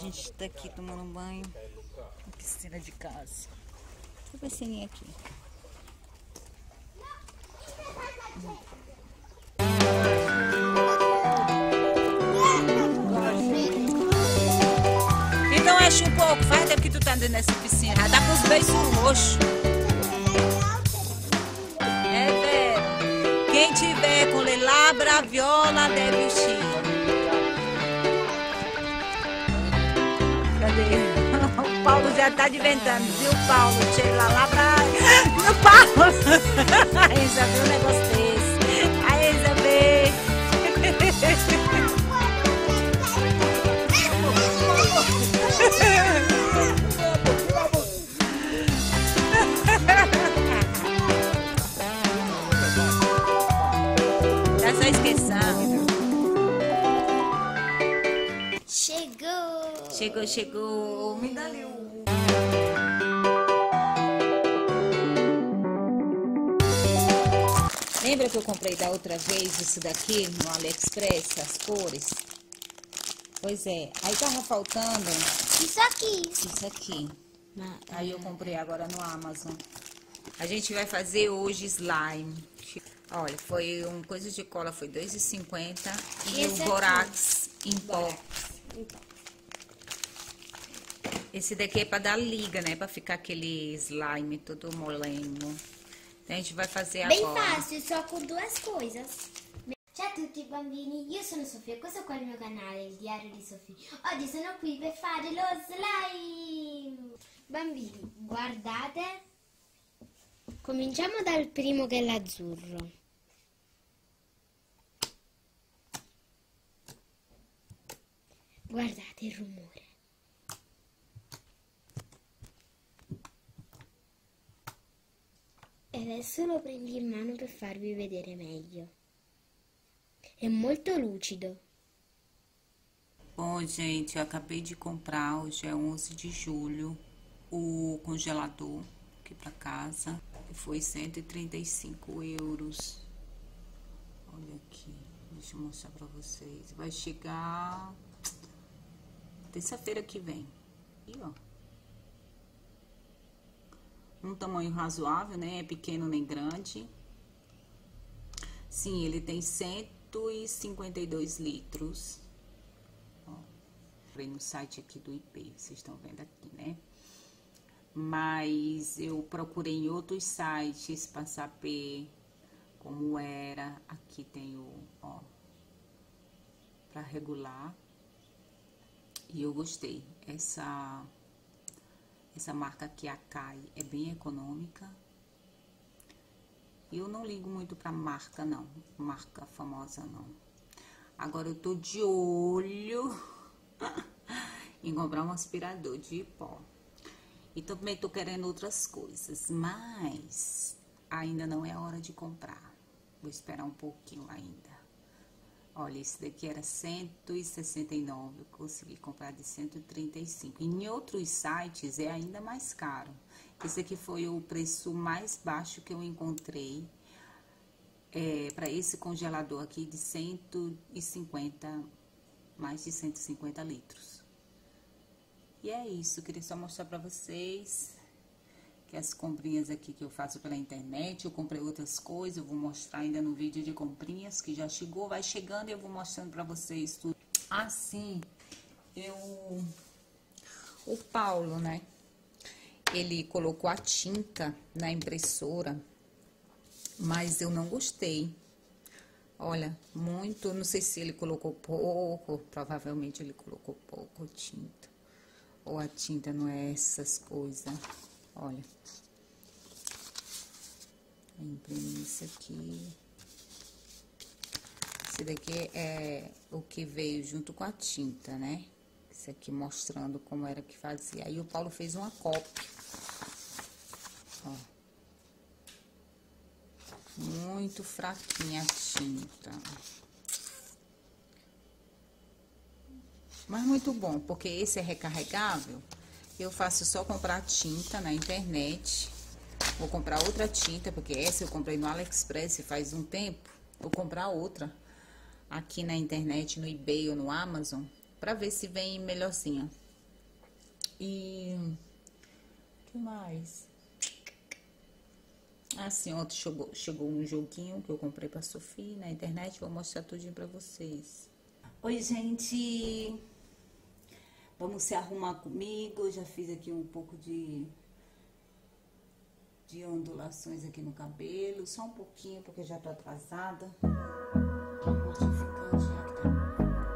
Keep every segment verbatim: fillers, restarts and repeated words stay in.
gente tá aqui tomando banho na piscina de casa. Essa piscininha aqui. Então enche um pouco, faz tempo que tu tá andando nessa piscina. Já dá pros beijos roxos. É, velho. Quem tiver com lelabra, viola, deve vestir. Cadê? O Paulo já tá inventando, viu, Paulo? Chega lá, lá pra... No Paulo! A Isa viu um negócio desse. A Isa vê. Tá só esquecendo. Chegou! Chegou, chegou. Me dá ali o... Lembra que eu comprei da outra vez isso daqui no AliExpress, as cores? Pois é, aí tava faltando Isso aqui. isso aqui. Aí eu comprei agora no Amazon. A gente vai fazer hoje slime. Olha, foi um coisa de cola, foi dois reais e cinquenta e Esse o aqui? borax em pó. Esse daqui é pra dar liga, né? Pra ficar aquele slime todo molengo. Então a gente vai fazer Bem agora. fácil, só com duas coisas. Ciao a tutti bambini, io sono Sofia, questo qua è il mio canale, il diario di Sofia. Oggi sono qui per fare lo slime. Bambini, guardate. Cominciamo dal primo che è l'azzurro. Guardate il rumore. E adesso lo prendi in mano per farvi vedere meglio. È molto lucido. Bom, gente, eu acabei de comprar, hoje é onze de julho, o congelador aqui pra casa. Foi cento e trinta e cinco euros. Olha aqui, deixa eu mostrar pra vocês. Vai chegar terça-feira que vem. Aqui, ó. Um tamanho razoável, né? É pequeno nem grande. Sim, ele tem cento e cinquenta e dois litros. Ó, comprei no site aqui do I P, vocês estão vendo aqui, né? Mas eu procurei em outros sites para saber como era. Aqui tem o, ó, para regular. E eu gostei. Essa essa marca aqui, a Akai, é bem econômica. Eu não ligo muito pra marca, não. Marca famosa, não. Agora eu tô de olho em comprar um aspirador de pó. E também tô querendo outras coisas, mas ainda não é hora de comprar. Vou esperar um pouquinho ainda. Olha, esse daqui era cento e sessenta e nove, eu consegui comprar de cento e trinta e cinco. Em outros sites é ainda mais caro. Esse aqui foi o preço mais baixo que eu encontrei é, para esse congelador aqui de cento e cinquenta, mais de cento e cinquenta litros. E é isso, eu queria só mostrar para vocês que as comprinhas aqui que eu faço pela internet, eu comprei outras coisas, eu vou mostrar ainda no vídeo de comprinhas que já chegou, vai chegando e eu vou mostrando para vocês tudo. Assim, eu... O Paulo, né? Ele colocou a tinta na impressora, mas eu não gostei. Olha, muito, não sei se ele colocou pouco, provavelmente ele colocou pouco tinta. Ou a tinta não é essas coisas. Olha. Vou imprimir isso aqui. Esse daqui é o que veio junto com a tinta, né? Esse aqui mostrando como era que fazia. Aí o Paulo fez uma cópia. Ó. Muito fraquinha a tinta. Mas muito bom, porque esse é recarregável. Eu faço só comprar tinta na internet. Vou comprar outra tinta, porque essa eu comprei no AliExpress faz um tempo. Vou comprar outra aqui na internet, no eBay ou no Amazon, pra ver se vem melhorzinha. E o que mais? Assim, ontem chegou, chegou um joguinho que eu comprei pra Sofia na internet. Vou mostrar tudinho pra vocês. Oi, gente. Vamos se arrumar comigo. Eu já fiz aqui um pouco de, de ondulações aqui no cabelo. Só um pouquinho, porque eu já tô atrasada. Modificante já que tá.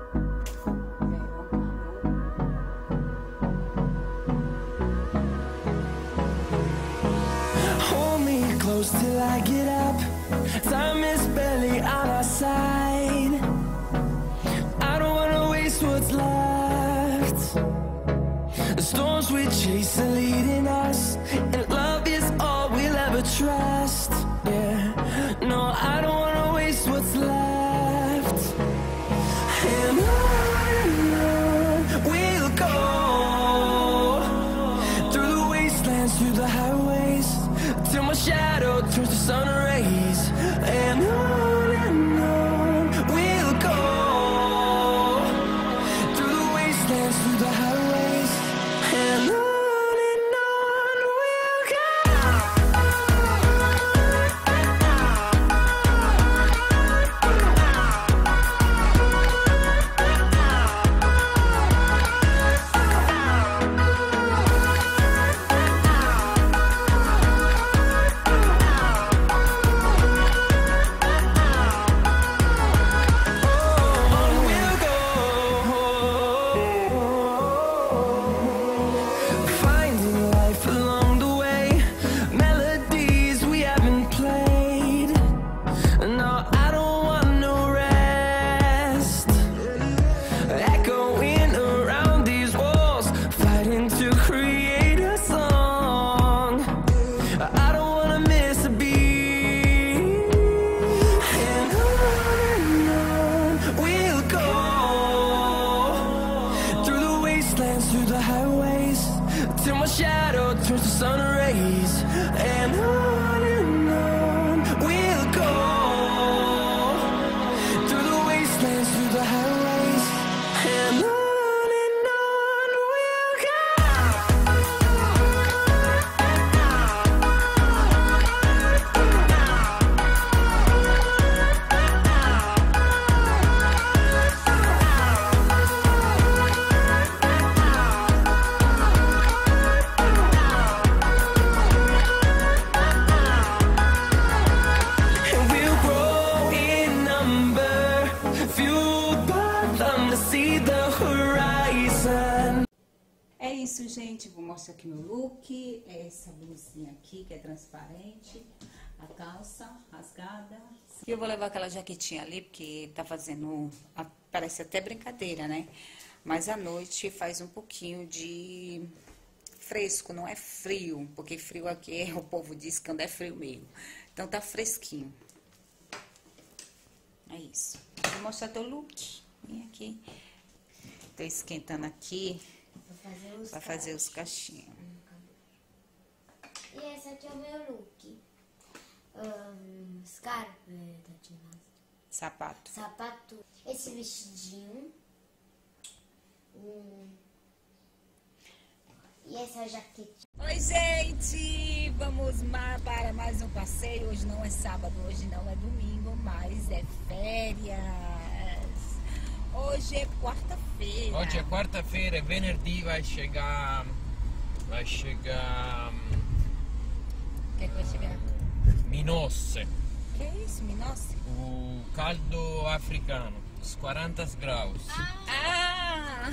Till I get up, time is barely on our side. I don't wanna waste what's left. The storms we chase are leading us, and love is all we'll ever trust. Yeah, no, I don't wanna waste what's left. And on we'll go, through the wastelands, through the highways, till my shadow turns to sun rays. And on and on we'll go, through the wastelands, through the highways. And on and on we'll go. Through the highways, till my shadow turns to sun rays. And on and on we'll go, through the wastelands, through the highways. And on and on we'll go. É isso, gente. Vou mostrar aqui meu look. É essa blusinha aqui que é transparente. A calça rasgada. E eu vou levar aquela jaquetinha ali, porque tá fazendo... Parece até brincadeira, né? Mas à noite faz um pouquinho de fresco, não é frio. Porque frio aqui, o povo diz que quando é frio mesmo. Então tá fresquinho. É isso. Vou mostrar teu look. Vem aqui. Tô esquentando aqui. Pra fazer os cachinhos. E esse aqui é o meu look. Um, scarpa, Sapato. sapato. Esse vestidinho. Um, e essa jaqueta. Oi, gente! Vamos para mais um passeio. Hoje não é sábado, hoje não é domingo, mas é férias. Hoje é quarta-feira. Oggi è quarta-feira e venerdì vai chegar. Vai chegar. O que é que vai chegar? Minosse. Que é isso, Minosse? O caldo africano, os quarenta graus. Ah!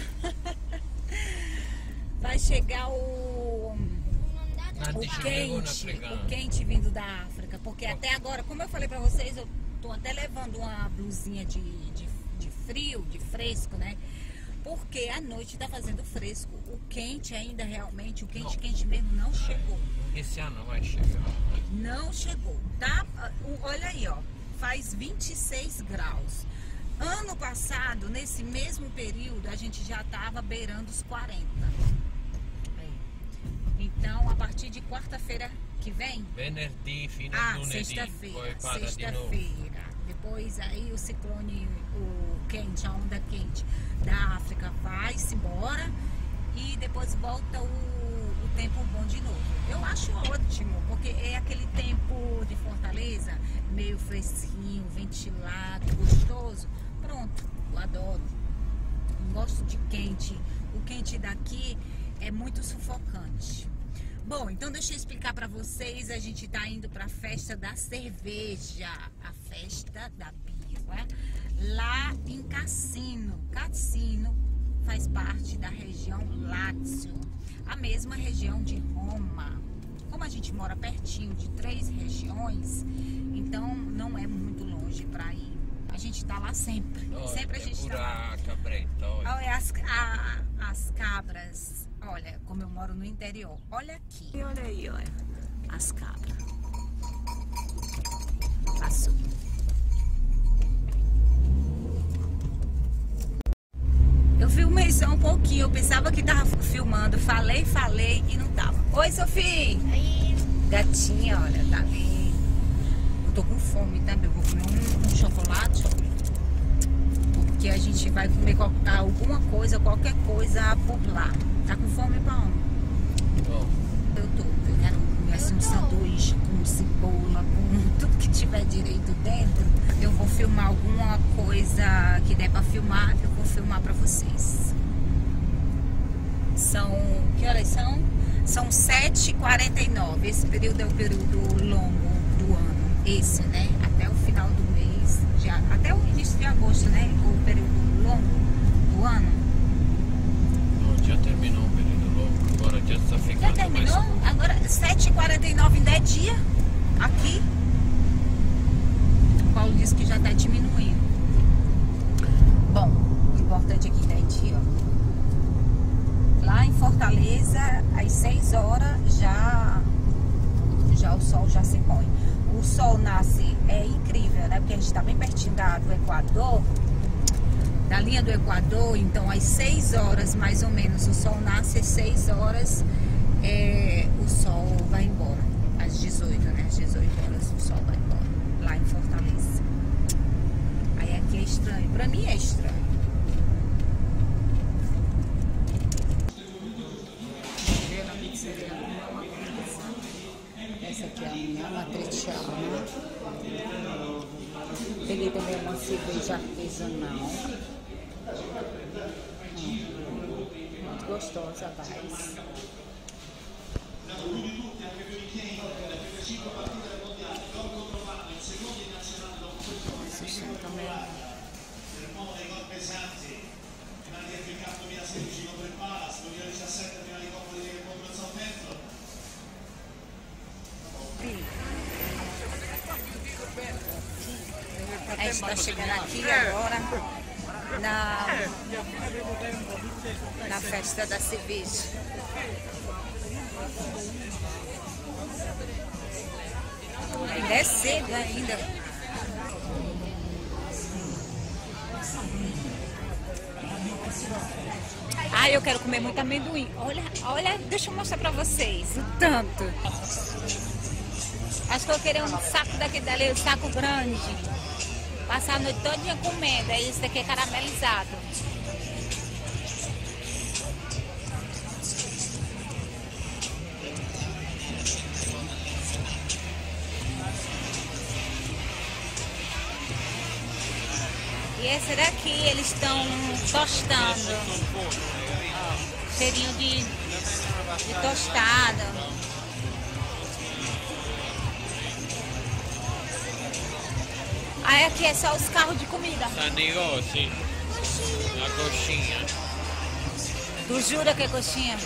Vai chegar o. O quente, o quente vindo da África. Porque até agora, como eu falei pra vocês, eu tô até levando uma blusinha de, de de frio, de fresco, né? Porque à noite tá fazendo fresco. O quente ainda realmente, o quente, não. quente mesmo não chegou. Esse ano vai chegar. Não chegou, tá? Olha aí, ó. Faz vinte e seis graus. Ano passado, nesse mesmo período, a gente já tava beirando os quarenta. Então, a partir de quarta-feira que vem... Venerdì, fino a ah, lunedì. Sexta-feira. Sexta-feira. Depois aí o ciclone, o quente, a onda quente da África vai-se embora e depois volta o, o tempo bom de novo. Eu acho ótimo, porque é aquele tempo de Fortaleza, meio fresquinho, ventilado, gostoso. Pronto, eu adoro. Não gosto de quente. O quente daqui é muito sufocante. Bom, então deixa eu explicar para vocês. A gente tá indo para a festa da cerveja, a festa da birra, lá em Cassino. Cassino faz parte da região Lácio, a mesma região de Roma. Como a gente mora pertinho de três regiões, então não é muito longe para ir. A gente tá lá sempre. Oh, sempre a gente tá lá. Olha as, a, as cabras. Olha, como eu moro no interior. Olha aqui. Olha aí, olha. As cabras. Passou. Eu filmei só um pouquinho. Eu pensava que tava filmando. Falei, falei e não tava. Oi, Sofia. Aí, Gatinha, olha, tá ali. Eu tô com fome também. Vou comer um, um chocolate. Porque a gente vai comer qual- alguma coisa, qualquer coisa por lá. Tá com fome, pão? Oh, Eu tô. Eu quero comer assim um sanduíche com cebola, com tudo que tiver direito dentro. Eu vou filmar alguma coisa que der pra filmar. Eu vou filmar pra vocês. São... Que horas são? São sete e quarenta e nove. Esse período é o período longo do ano. Esse, né? Até o final do mês. Já, até o início de agosto, né? O período longo do ano. não, já terminou o período longo, agora já está Já ficando terminou? mais... Agora sete e quarenta e nove ainda é dia. Aqui. O Paulo disse que já tá diminuindo. Bom, o importante aqui ainda é dia, ó. Lá em Fortaleza, às seis horas, já, já o sol já se põe. O sol nasce, é incrível, né? Porque a gente tá bem pertinho da, do Equador, da linha do Equador. Então, às seis horas, mais ou menos, o sol nasce, às seis horas, é, o sol vai embora. Às dezoito, né? Às dezoito horas, o sol vai embora, lá em Fortaleza. Aí aqui é estranho. Pra mim é estranho. Essa aqui é a minha matriciana. Peguei também uma cerveja artesanal. Hum, muito gostosa, Vaz. Esse chão também. A gente está chegando aqui agora na, na festa da cerveja. Ainda é cedo ainda. Ai, eu quero comer muito amendoim. Olha, olha, deixa eu mostrar pra vocês o tanto. Acho que eu queria um saco daquele dali, um saco grande. Passar a noite todinha comendo. Aí esse daqui é caramelizado. E esse daqui eles estão tostando. Ó, cheirinho de, de tostada. Aí aqui é só os carros de comida. São negócios, a coxinha. Tu jura que é coxinha?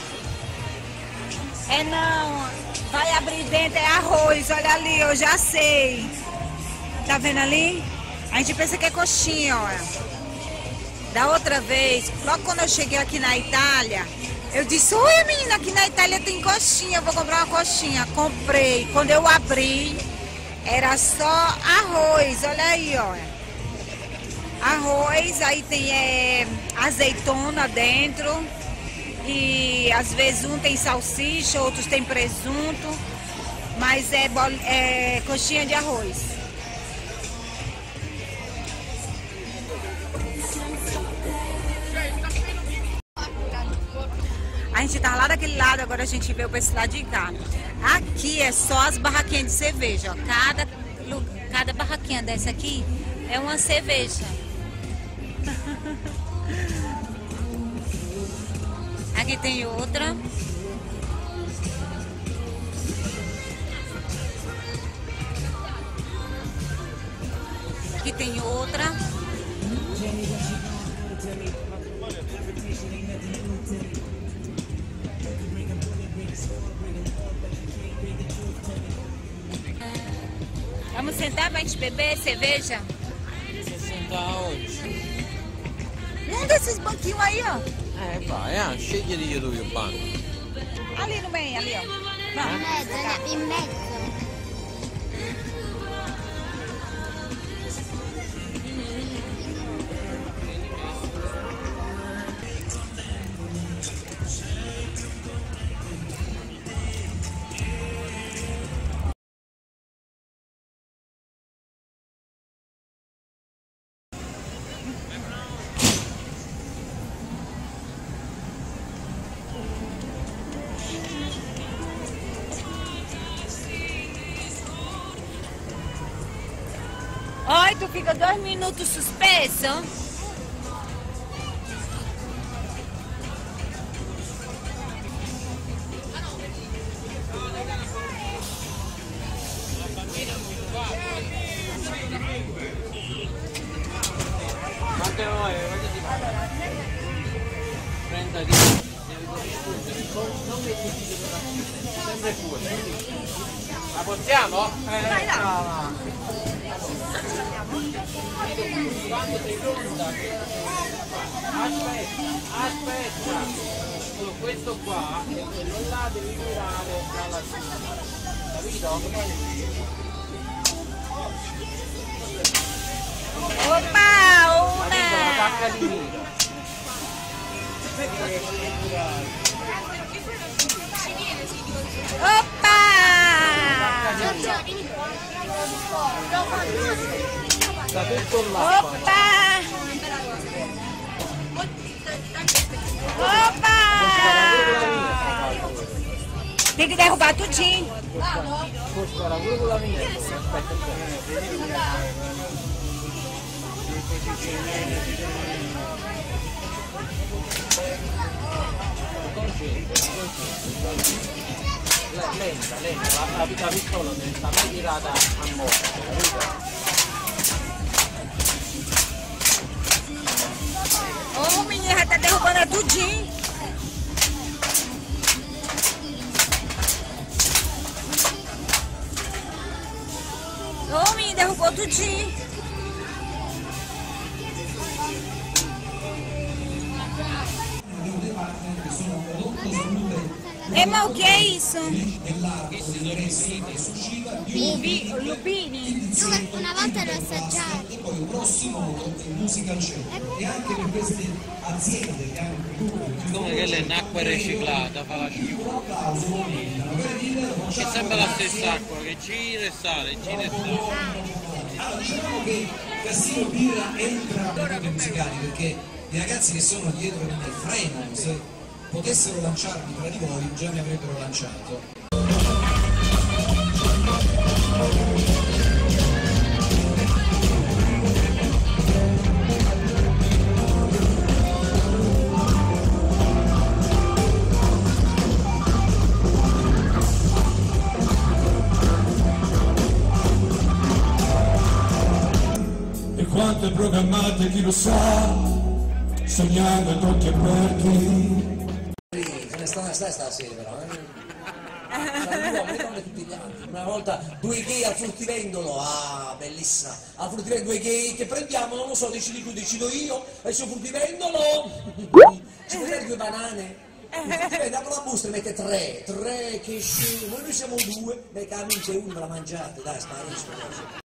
É não, vai abrir dentro, é arroz, olha ali, eu já sei. Tá vendo ali? A gente pensa que é coxinha, olha. Da outra vez, logo quando eu cheguei aqui na Itália, eu disse, oi menina, aqui na Itália tem coxinha, eu vou comprar uma coxinha. Comprei, quando eu abri, era só arroz, olha aí, olha. Arroz, aí tem é, azeitona dentro. E às vezes um tem salsicha, outros tem presunto. Mas é, é coxinha de arroz. A gente tava lá daquele lado, agora a gente veio pra esse lado de cá. Aqui é só as barraquinhas de cerveja, ó. Cada, cada barraquinha dessa aqui é uma cerveja. Aqui tem outra. Aqui tem outra. Vamos sentar pra gente beber cerveja? Vamos sentar onde? Num desses banquinhos aí, ó. Eh vai, ah, scegli io dove io banco. Ali no meio, ali, ó. In Vamos. mezzo, né? In mezzo. Oi, tu fica dois minutos suspenso? Quante ore? Voglio dire. trenta di devi corrispondere. Non metti sempre fuori. La portiamo? Eh, Vai là. brava. Quando sei pronta, aspetta, aspetta, solo questo qua e quello là devi tirare dalla sinistra, capito? Opa, Capito? La tacca una! di mira. Opa! Giorgio, vieni Da tutto là. Opa! Opa! Tem que derrubar tudinho. Forse era quello con la mia. Aspetta un po'. Lenta, lenta, la, la, la pistola non sta mai tirata a morte, capito? Ô, menina, tá derrubando tudinho. Ô, menina, derrubou tudinho. E ma o che è isso? Lubi, lupini? Una volta l'ho assaggiato. Poi un prossimo musical show e anche per queste aziende che hanno Come che è un'acqua riciclata, fa la scivola. È sempre la stessa acqua che gira e sale, gira e sale. Allora, diciamo che Cassino Birra entra nei mondi musicali perché i ragazzi che sono dietro mi frenano, se potessero lanciarmi tra di voi già mi avrebbero lanciato. E quante programmate chi lo sa, sognando ad occhi aperti. Se ne sta, stai stasera però, eh? Tra gli uomini come tutti gli altri. Una volta due gay al fruttivendolo, ah, bellissima, al fruttivendolo due gay che prendiamo, non lo so, decidi tu, decido io, e sul fruttivendolo ci puoi dare due banane? Il fruttivendolo apre la busta e mette tre, tre che scemo, noi siamo due, ne cambia c'è uno, la mangiate, dai, sparisco.